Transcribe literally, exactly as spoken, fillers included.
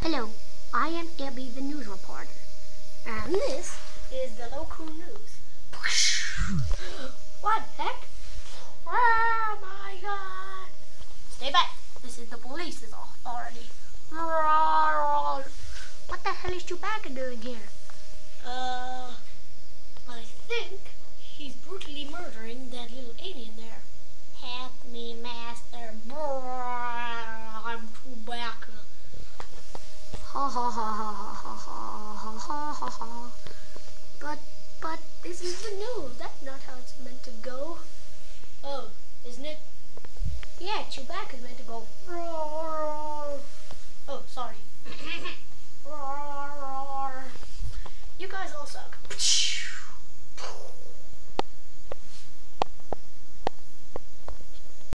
Hello, I am Abby the news reporter, and this is the local news. What the heck? Oh my god! Stay back, this is the police's authority. What the hell is Chewbacca doing here? Uh, I think he's brutally murdering that little alien there. Help me, master. I'm Chewbacca. Ha ha ha ha ha ha ha ha ha ha. But, but this is the news. That's not how it's meant to go. Oh, isn't it? Yeah, Chewbacca's meant to go. Oh, sorry. You guys all suck.